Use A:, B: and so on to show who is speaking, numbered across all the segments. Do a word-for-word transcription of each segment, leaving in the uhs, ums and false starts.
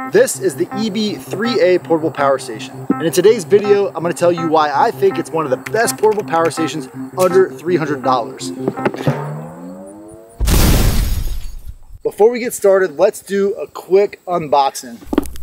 A: This is the E B three A portable power station. And in today's video, I'm gonna tell you why I think it's one of the best portable power stations under three hundred dollars. Before we get started, let's do a quick unboxing.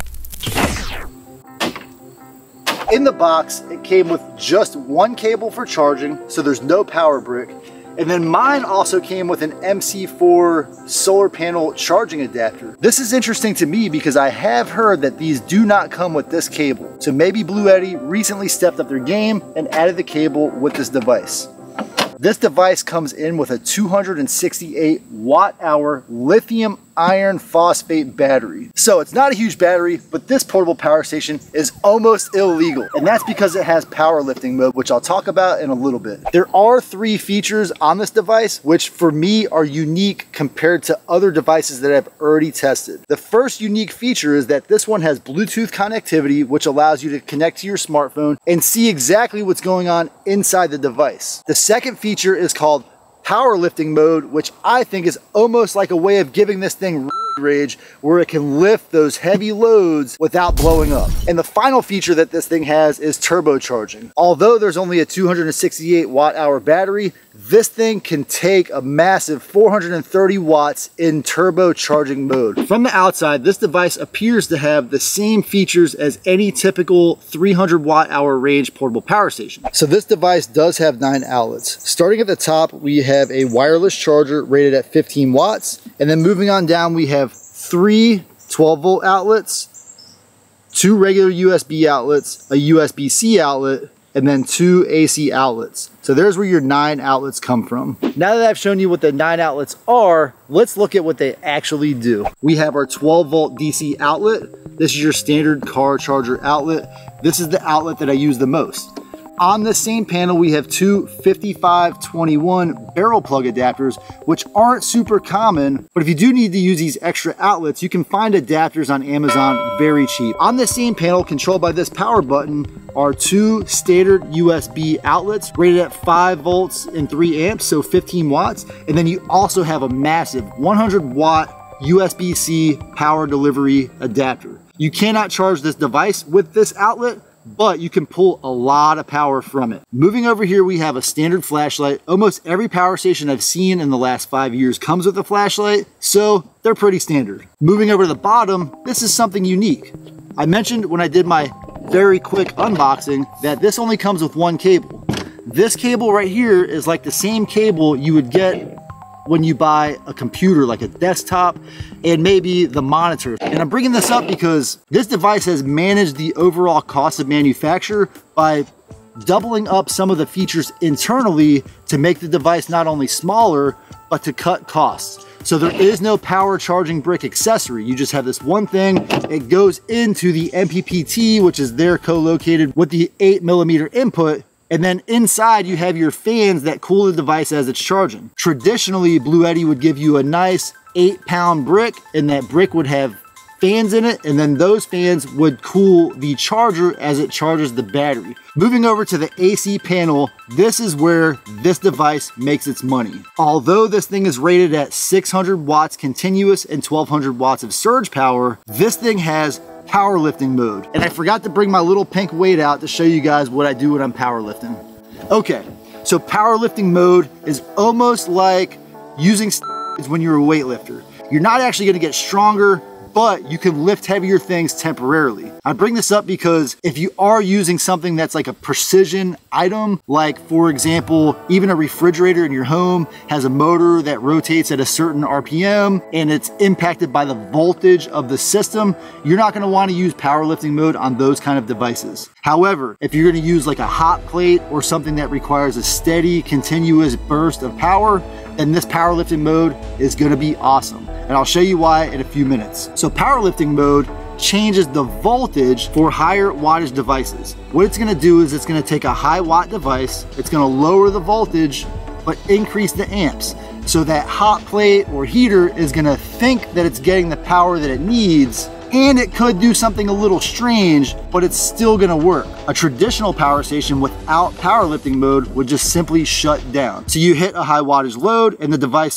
A: In the box, it came with just one cable for charging, so there's no power brick. And then mine also came with an M C four solar panel charging adapter. This is interesting to me because I have heard that these do not come with this cable. So maybe Bluetti recently stepped up their game and added the cable with this device. This device comes in with a two hundred sixty-eight watt hour lithium iron phosphate battery. So it's not a huge battery, but this portable power station is almost illegal. And that's because it has powerlifting mode, which I'll talk about in a little bit. There are three features on this device, which for me are unique compared to other devices that I've already tested. The first unique feature is that this one has Bluetooth connectivity, which allows you to connect to your smartphone and see exactly what's going on inside the device. The second feature is called powerlifting mode, which I think is almost like a way of giving this thing rage, where it can lift those heavy loads without blowing up. And the final feature that this thing has is turbocharging. Although there's only a two hundred sixty-eight watt hour battery, this thing can take a massive four hundred thirty watts in turbocharging mode. From the outside, this device appears to have the same features as any typical three hundred watt hour range portable power station. So this device does have nine outlets. Starting at the top, we have a wireless charger rated at fifteen watts. And then moving on down, we have three twelve volt outlets, two regular U S B outlets, a U S B C outlet, and then two A C outlets. So there's where your nine outlets come from. Now that I've shown you what the nine outlets are, let's look at what they actually do. We have our twelve volt D C outlet. This is your standard car charger outlet. This is the outlet that I use the most. On the same panel, we have two fifty-five twenty-one barrel plug adapters, which aren't super common, but if you do need to use these extra outlets, you can find adapters on Amazon very cheap. On the same panel, controlled by this power button, are two standard U S B outlets rated at five volts and three amps, so fifteen watts. And then you also have a massive one hundred watt U S B C power delivery adapter. You cannot charge this device with this outlet, but you can pull a lot of power from it. Moving over here, we have a standard flashlight. Almost every power station I've seen in the last five years comes with a flashlight, so they're pretty standard. Moving over to the bottom, this is something unique. I mentioned when I did my very quick unboxing that this only comes with one cable. This cable right here is like the same cable you would get when you buy a computer, like a desktop, and maybe the monitor. And I'm bringing this up because this device has managed the overall cost of manufacture by doubling up some of the features internally to make the device not only smaller, but to cut costs. So there is no power charging brick accessory. You just have this one thing. It goes into the M P P T, which is there co-located with the eight millimeter input. And then inside you have your fans that cool the device as it's charging. Traditionally, Bluetti would give you a nice eight pound brick, and that brick would have fans in it, and then those fans would cool the charger as it charges the battery. Moving over to the A C panel, this is where this device makes its money. Although this thing is rated at six hundred watts continuous and twelve hundred watts of surge power, this thing has powerlifting mode. And I forgot to bring my little pink weight out to show you guys what I do when I'm powerlifting. Okay, so powerlifting mode is almost like using steroids when you're a weightlifter. You're not actually gonna get stronger, but you can lift heavier things temporarily. I bring this up because if you are using something that's like a precision item, like for example, even a refrigerator in your home has a motor that rotates at a certain R P M and it's impacted by the voltage of the system, you're not gonna wanna use powerlifting mode on those kind of devices. However, if you're gonna use like a hot plate or something that requires a steady, continuous burst of power, then this powerlifting mode is gonna be awesome. And I'll show you why in a few minutes. So powerlifting mode changes the voltage for higher wattage devices. What it's gonna do is it's gonna take a high watt device, it's gonna lower the voltage, but increase the amps. So that hot plate or heater is gonna think that it's getting the power that it needs, and it could do something a little strange, but it's still gonna work. A traditional power station without powerlifting mode would just simply shut down. So you hit a high wattage load and the device says,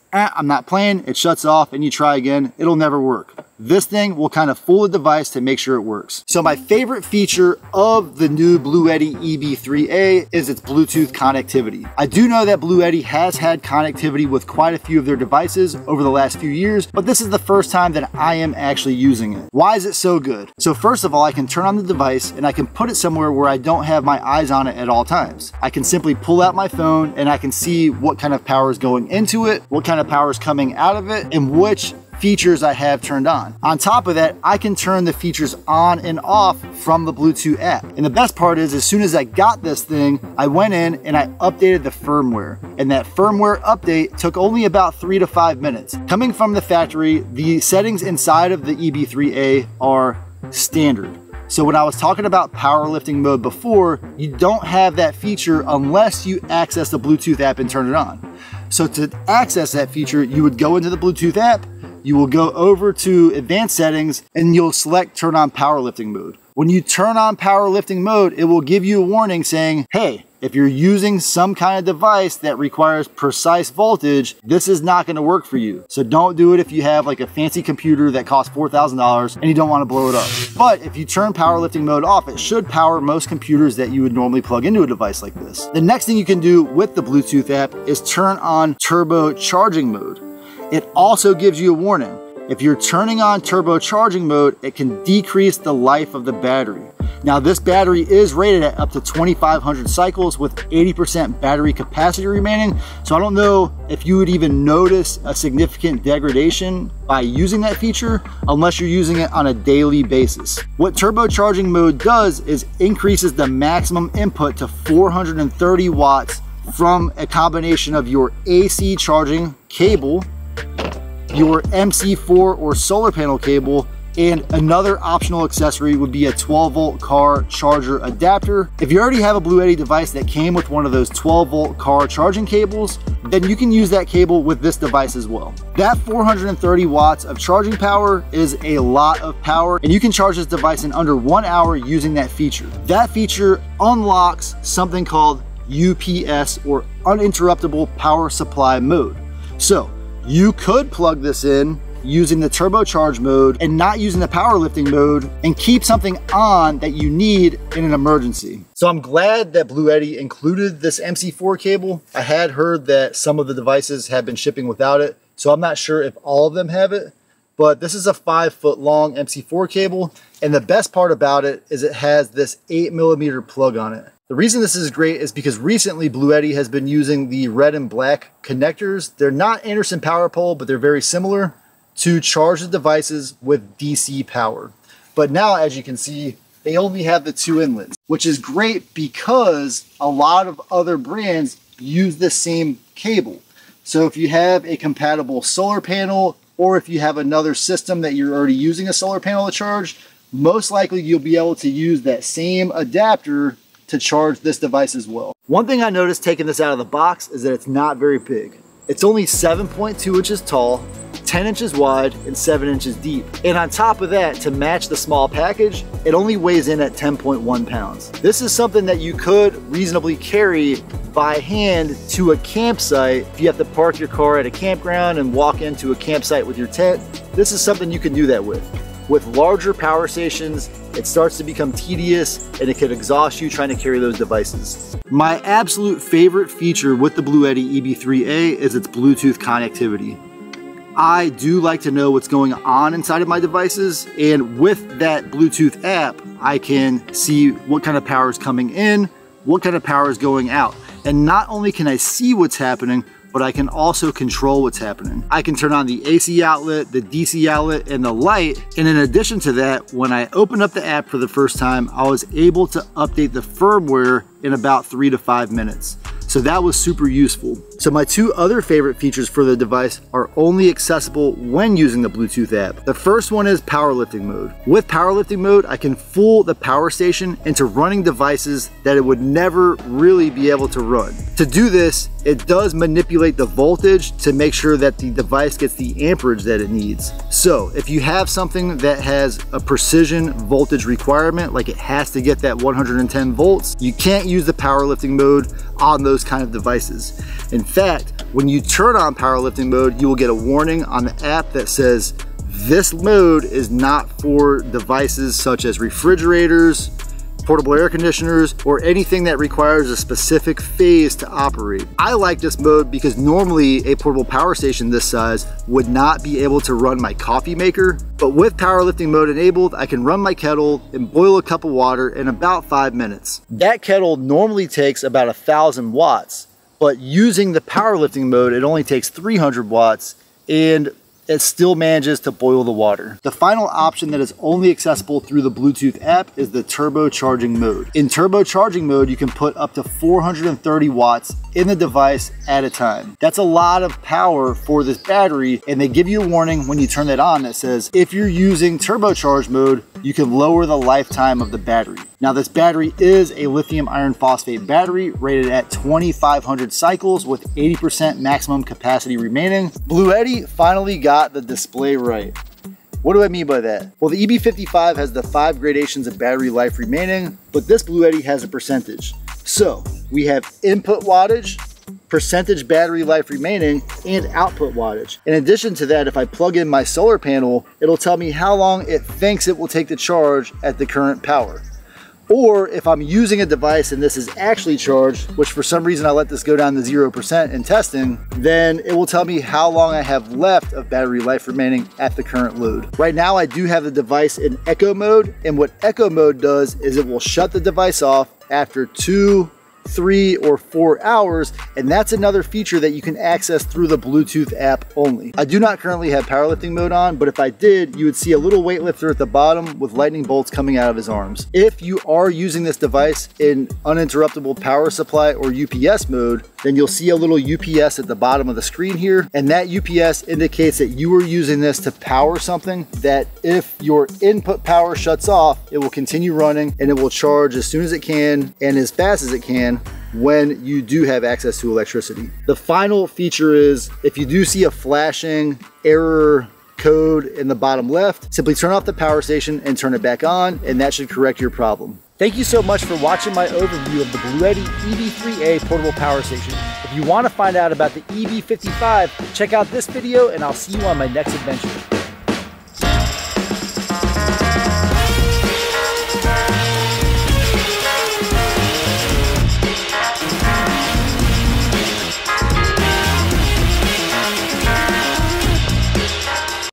A: eh, I'm not playing, it shuts off and you try again, it'll never work. This thing will kind of fool the device to make sure it works. So my favorite feature of the new Bluetti E B three A is its Bluetooth connectivity. I do know that Bluetti has had connectivity with quite a few of their devices over the last few years, but this is the first time that I am actually using it. Why is it so good? So first of all, I can turn on the device and I can put it somewhere where I don't have my eyes on it at all times. I can simply pull out my phone and I can see what kind of power is going into it, what kind of power is coming out of it, and which features I have turned on. On top of that, I can turn the features on and off from the Bluetooth app. And the best part is, as soon as I got this thing, I went in and I updated the firmware. And that firmware update took only about three to five minutes. Coming from the factory, the settings inside of the E B three A are standard. So when I was talking about powerlifting mode before, you don't have that feature unless you access the Bluetooth app and turn it on. So to access that feature, you would go into the Bluetooth app, you will go over to advanced settings and you'll select turn on powerlifting mode. When you turn on powerlifting mode, it will give you a warning saying, hey, if you're using some kind of device that requires precise voltage, this is not gonna work for you. So don't do it if you have like a fancy computer that costs four thousand dollars and you don't wanna blow it up. But if you turn powerlifting mode off, it should power most computers that you would normally plug into a device like this. The next thing you can do with the Bluetooth app is turn on turbo charging mode. It also gives you a warning. If you're turning on turbocharging mode, it can decrease the life of the battery. Now this battery is rated at up to twenty-five hundred cycles with eighty percent battery capacity remaining. So I don't know if you would even notice a significant degradation by using that feature unless you're using it on a daily basis. What turbocharging mode does is increases the maximum input to four hundred thirty watts from a combination of your A C charging cable, your M C four or solar panel cable, and another optional accessory would be a twelve volt car charger adapter. If you already have a Bluetti device that came with one of those twelve volt car charging cables, then you can use that cable with this device as well. That four hundred thirty watts of charging power is a lot of power, and you can charge this device in under one hour using that feature. That feature unlocks something called U P S or uninterruptible power supply mode. So you could plug this in using the turbocharge mode and not using the powerlifting mode and keep something on that you need in an emergency. So I'm glad that Bluetti included this M C four cable. I had heard that some of the devices have been shipping without it, so I'm not sure if all of them have it, but this is a five foot long M C four cable. And the best part about it is it has this eight millimeter plug on it. The reason this is great is because recently Bluetti has been using the red and black connectors. They're not Anderson power pole, but they're very similar to charge the devices with D C power. But now, as you can see, they only have the two inlets, which is great because a lot of other brands use the same cable. So if you have a compatible solar panel, or if you have another system that you're already using a solar panel to charge, most likely you'll be able to use that same adapter to charge this device as well. One thing I noticed taking this out of the box is that it's not very big. It's only seven point two inches tall, ten inches wide, and seven inches deep. And on top of that, to match the small package, it only weighs in at ten point one pounds. This is something that you could reasonably carry by hand to a campsite. If you have to park your car at a campground and walk into a campsite with your tent, this is something you can do that with. With larger power stations, it starts to become tedious and it could exhaust you trying to carry those devices. My absolute favorite feature with the Bluetti E B three A is its Bluetooth connectivity. I do like to know what's going on inside of my devices, and with that Bluetooth app, I can see what kind of power is coming in, what kind of power is going out. And not only can I see what's happening, but I can also control what's happening. I can turn on the A C outlet, the D C outlet, and the light. And in addition to that, when I opened up the app for the first time, I was able to update the firmware in about three to five minutes. So that was super useful. So my two other favorite features for the device are only accessible when using the Bluetooth app. The first one is powerlifting mode. With powerlifting mode, I can fool the power station into running devices that it would never really be able to run. To do this, it does manipulate the voltage to make sure that the device gets the amperage that it needs. So if you have something that has a precision voltage requirement, like it has to get that one hundred ten volts, you can't use the powerlifting mode, on those kind of devices. In fact, when you turn on powerlifting mode, you will get a warning on the app that says this mode is not for devices such as refrigerators, portable air conditioners, or anything that requires a specific phase to operate. I like this mode because normally a portable power station this size would not be able to run my coffee maker, but with powerlifting mode enabled, I can run my kettle and boil a cup of water in about five minutes. That kettle normally takes about a thousand watts, but using the powerlifting mode, it only takes three hundred watts, and it still manages to boil the water. The final option that is only accessible through the Bluetooth app is the turbocharging mode. In turbocharging mode, you can put up to four hundred thirty watts in the device at a time. That's a lot of power for this battery, and they give you a warning when you turn that on that says, if you're using turbocharge mode, you can lower the lifetime of the battery. Now, this battery is a lithium iron phosphate battery rated at twenty-five hundred cycles with eighty percent maximum capacity remaining. Bluetti finally got the display right. What do I mean by that? Well, the E B fifty-five has the five gradations of battery life remaining, but this Bluetti has a percentage. So we have input wattage, percentage battery life remaining, and output wattage. In addition to that, if I plug in my solar panel, it'll tell me how long it thinks it will take to charge at the current power. Or if I'm using a device and this is actually charged, which for some reason I let this go down to zero percent in testing, then it will tell me how long I have left of battery life remaining at the current load. Right now I do have the device in echo mode, and what echo mode does is it will shut the device off after two, three, or four hours, and that's another feature that you can access through the Bluetooth app only. I do not currently have powerlifting mode on, but if I did, you would see a little weightlifter at the bottom with lightning bolts coming out of his arms. If you are using this device in uninterruptible power supply or U P S mode, then you'll see a little U P S at the bottom of the screen here, and that U P S indicates that you are using this to power something that if your input power shuts off, it will continue running and it will charge as soon as it can and as fast as it can when you do have access to electricity. The final feature is if you do see a flashing error code in the bottom left, simply turn off the power station and turn it back on, and that should correct your problem. Thank you so much for watching my overview of the Bluetti E B three A portable power station. If you want to find out about the E B fifty-five, check out this video and I'll see you on my next adventure.